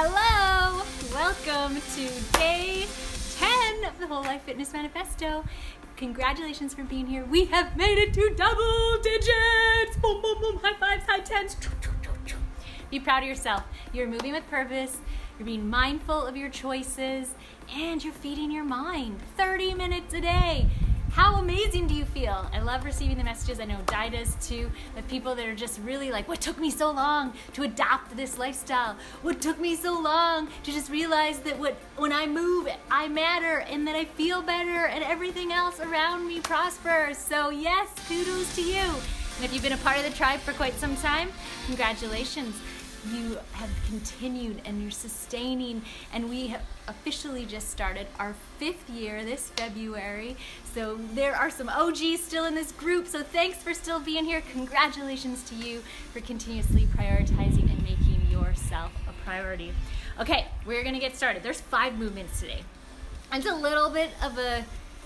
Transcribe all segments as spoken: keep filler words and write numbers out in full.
Hello! Welcome to day ten of the Whole Life Fitness Manifesto. Congratulations for being here. We have made it to double digits! Boom, boom, boom, high fives, high tens. Be proud of yourself. You're moving with purpose, you're being mindful of your choices, and you're feeding your mind thirty minutes a day. How amazing do you feel? I love receiving the messages. I know Di does too, of people that are just really like, what took me so long to adopt this lifestyle? What took me so long to just realize that what, when I move, I matter and that I feel better and everything else around me prospers. So yes, kudos to you. And if you've been a part of the tribe for quite some time, congratulations. You have continued and you're sustaining, and we have officially just started our fifth year this February. So there are some O Gs still in this group, so thanks for still being here. Congratulations to you for continuously prioritizing and making yourself a priority. Okay, we're gonna get started. There's five movements today. It's a little bit of a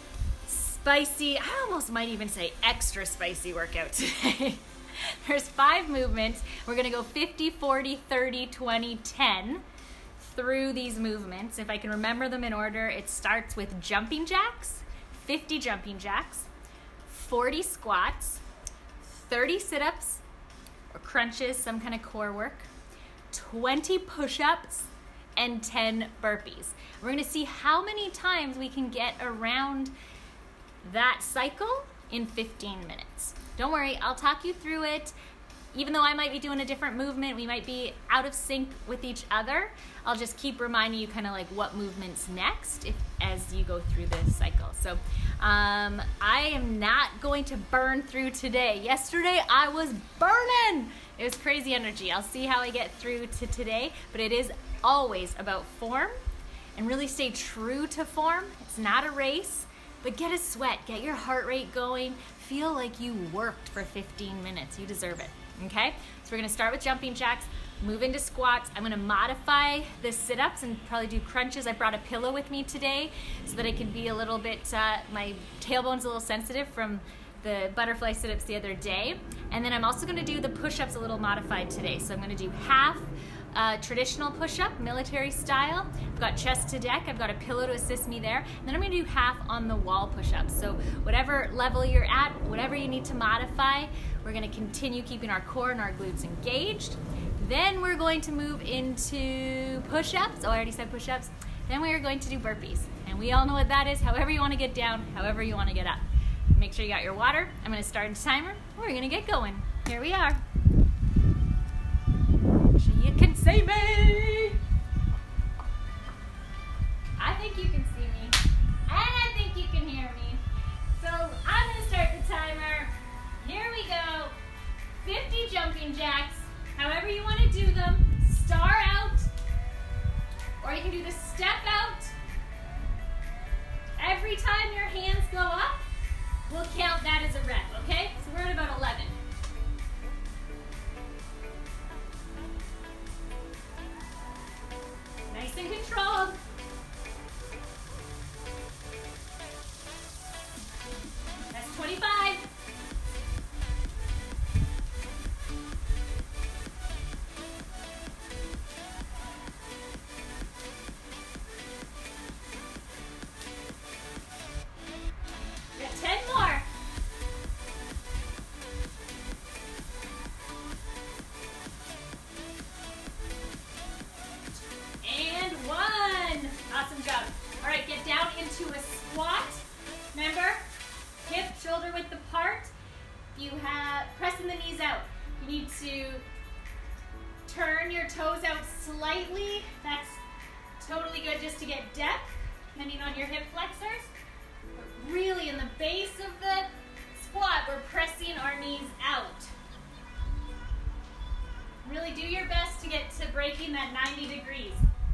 spicy, I almost might even say extra spicy workout today. There's five movements. We're gonna go fifty, forty, thirty, twenty, ten through these movements. If I can remember them in order, it starts with jumping jacks, fifty jumping jacks, forty squats, thirty sit-ups or crunches, some kind of core work, twenty push-ups, and ten burpees. We're gonna see how many times we can get around that cycle in fifteen minutes. Don't worry, I'll talk you through it. Even though I might be doing a different movement, we might be out of sync with each other, I'll just keep reminding you kind of like what movement's next if, as you go through this cycle. So um, I am not going to burn through today. Yesterday I was burning. It was crazy energy. I'll see how I get through to today, but it is always about form and really stay true to form. It's not a race. But get a sweat, get your heart rate going, feel like you worked for fifteen minutes. You deserve it, okay? So we're gonna start with jumping jacks, move into squats. I'm gonna modify the sit-ups and probably do crunches. I brought a pillow with me today so that I can be a little bit, uh, my tailbone's a little sensitive from the butterfly sit-ups the other day. And then I'm also gonna do the push-ups a little modified today. So I'm gonna do half Uh, traditional push-up, military style. I've got chest to deck. I've got a pillow to assist me there. And then I'm going to do half on the wall push-ups. So whatever level you're at, whatever you need to modify, we're going to continue keeping our core and our glutes engaged. Then we're going to move into push-ups. Oh, I already said push-ups. Then we are going to do burpees. And we all know what that is. However you want to get down, however you want to get up. Make sure you got your water. I'm going to start a timer. We're going to get going. Here we are. You can see me. I think you can see me. And I think you can hear me. So I'm going to start the timer. Here we go. fifty jumping jacks. However you want to do them. Star out. Or you can do the step out. Every time your hands go up, we'll count that as a rep, okay? So we're at about eleven. Nice and controlled. That's twenty-five. We got ten more. Awesome job. All right, get down into a squat. Remember, hip, shoulder width apart. You have pressing the knees out. You need to turn your toes out slightly. That's totally good just to get depth, depending on your hip flexors. But really, in the base of the squat, we're pressing our knees out. Really do your best to get to breaking that ninety degrees.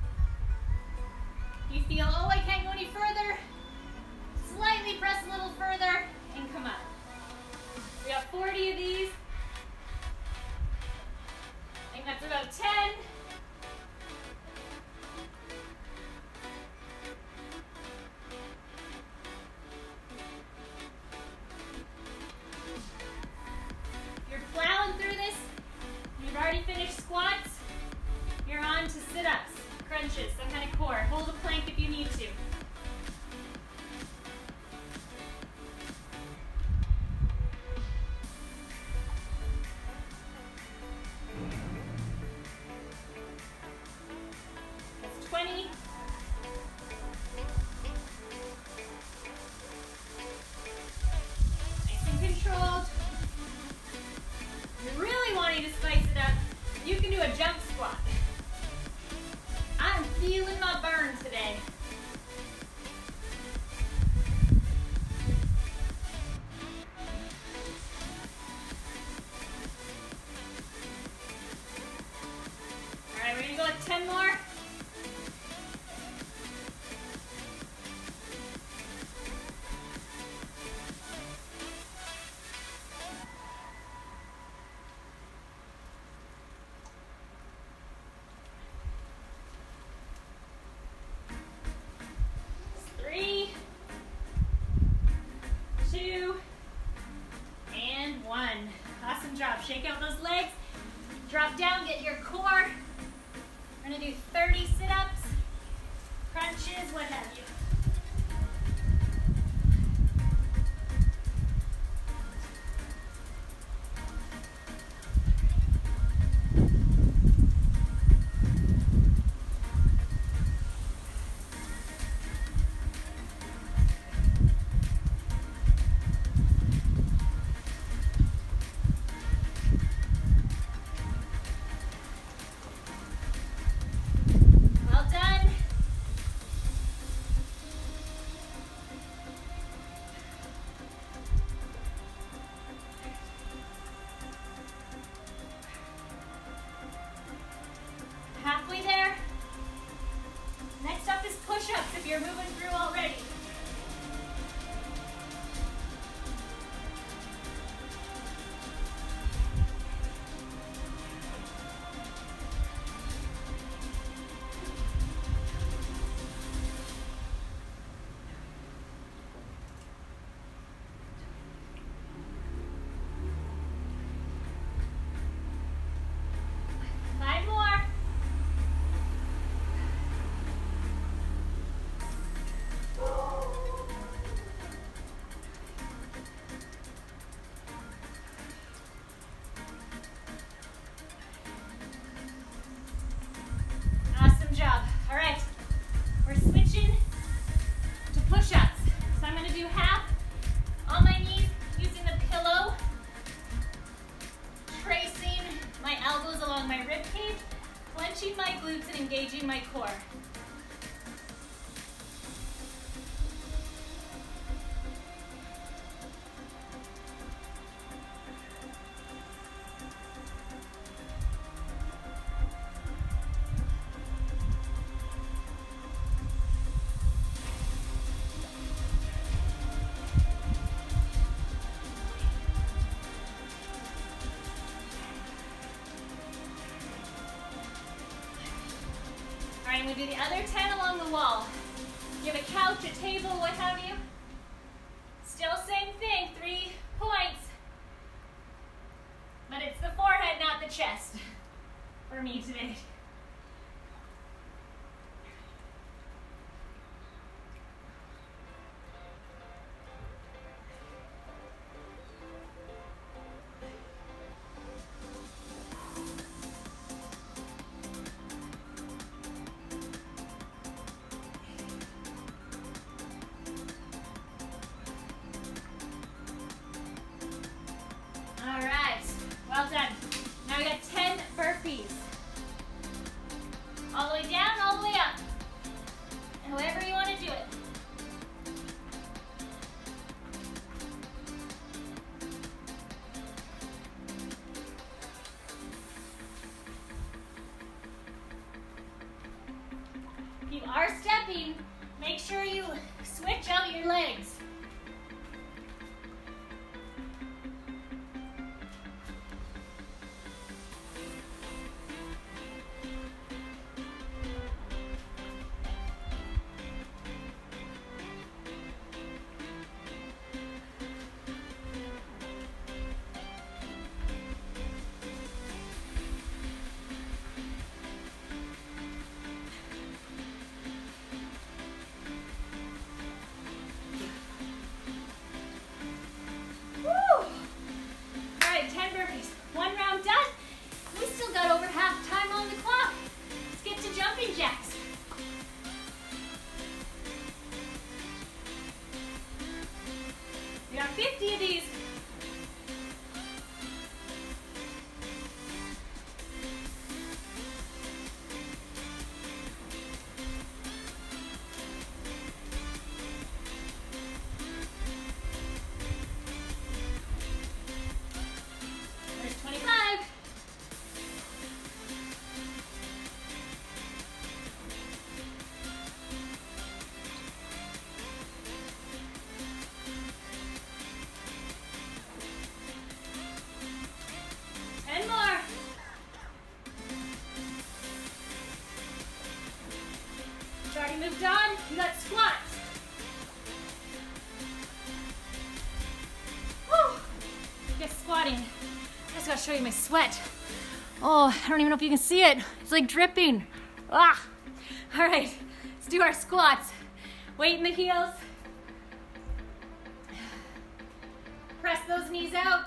You feel, oh, I can't go any further, slightly press a little further and come up. We got forty of these. I think that's about ten. You're plowing through this. You've already finished squats. You're on to sit-ups. job. Shake out those legs. Drop down, get your core. We're gonna do thirty sit-ups, crunches, what have you. Halfway there. Next up is push-ups if you're moving through already. Five more. Awesome job. All right, we're switching to push-ups. So I'm going to do half on my knees using the pillow, tracing my elbows along my rib cage, clenching my glutes and engaging my core. All right, I'm going to do the other ten along the wall. You have a couch, a table, what have you. Still same thing, three points. But it's the forehead, not the chest, for me today. All right, well done. Now we got ten burpees. All the way down, all the way up. However you want to do it. If you are stepping, make sure you switch out your legs. fifty of these. There's twenty-five. ten more. It's already moved on. You got squats. Woo! Get squatting. A just gotta show you my sweat. Oh, I don't even know if you can see it. It's like dripping. Ah. All right, let's do our squats. Weight in the heels. Press those knees out.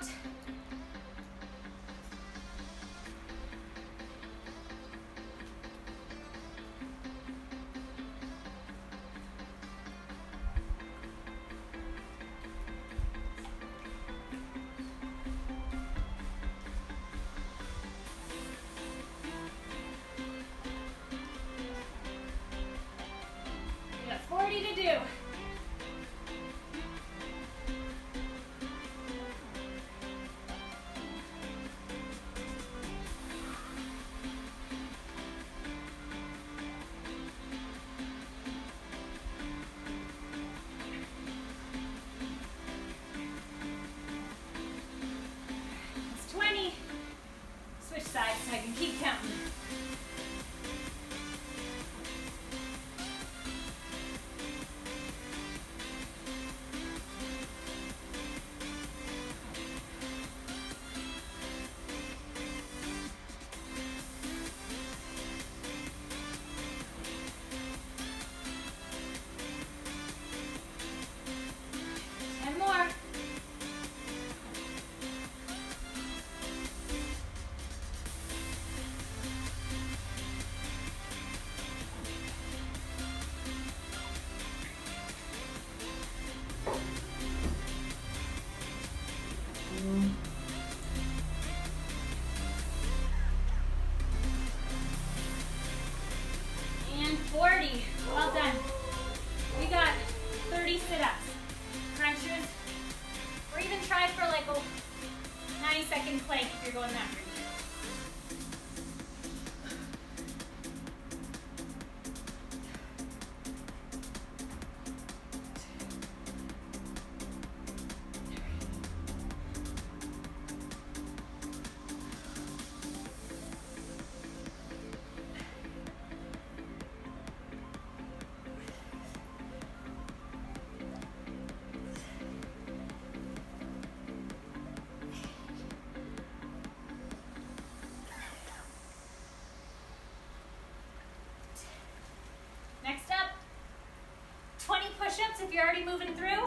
We got forty to do. Switch sides so I can keep counting. ten more. And forty. Well done. We got thirty sit-ups, crunches, or even try for like a ninety second plank if you're going that route. Next up, twenty push-ups if you're already moving through.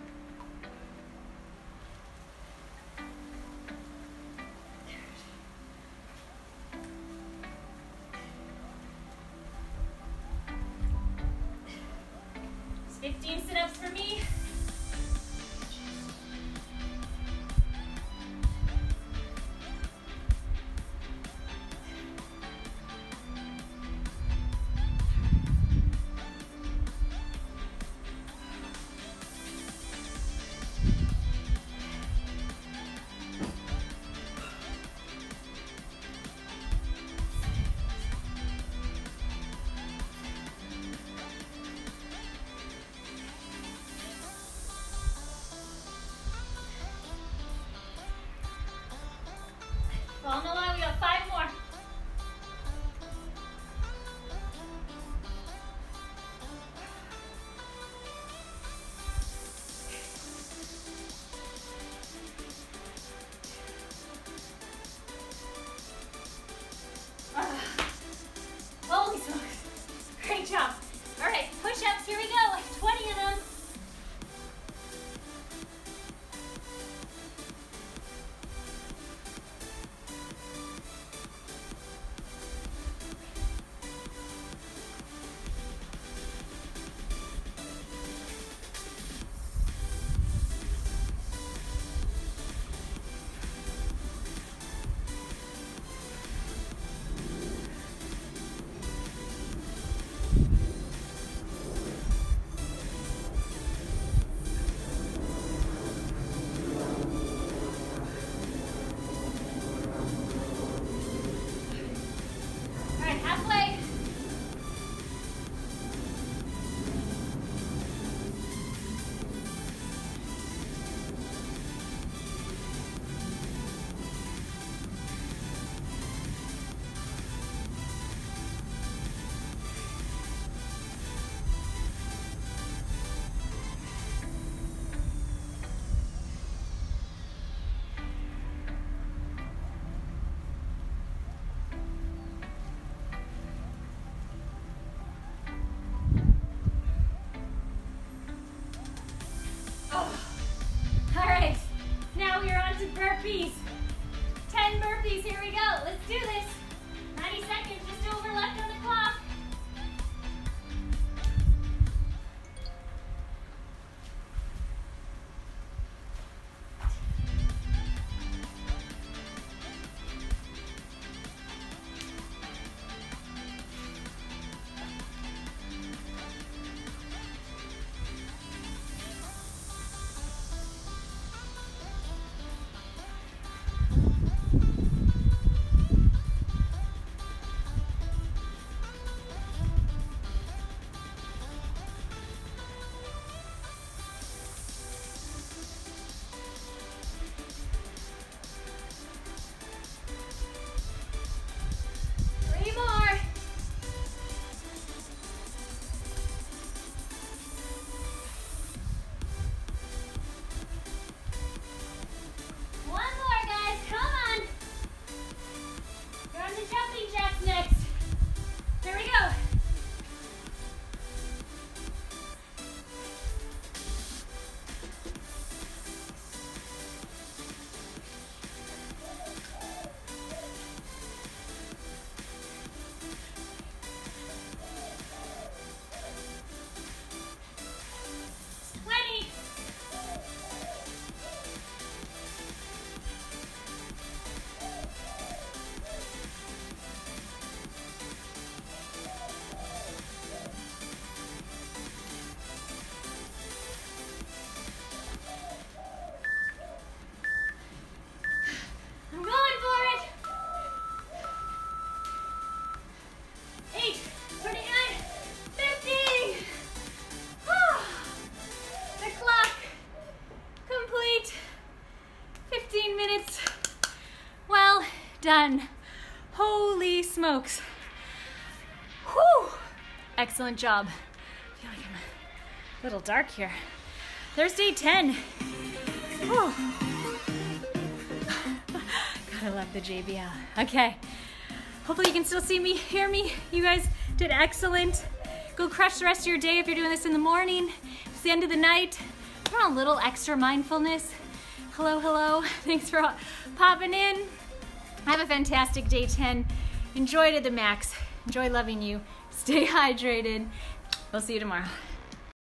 fifteen sit-ups for me. ten burpees. Here we go. Let's do this. ninety seconds, just over left on the clock. Done. Holy smokes. Whew. Excellent job. I feel like I'm a little dark here. There's day ten. Whew. God, I love the J B L. Okay. Hopefully you can still see me, hear me. You guys did excellent. Go crush the rest of your day if you're doing this in the morning. It's the end of the night. Come on, a little extra mindfulness. Hello, hello. Thanks for popping in. Have a fantastic day ten. Enjoy to the max. Enjoy loving you. Stay hydrated. We'll see you tomorrow.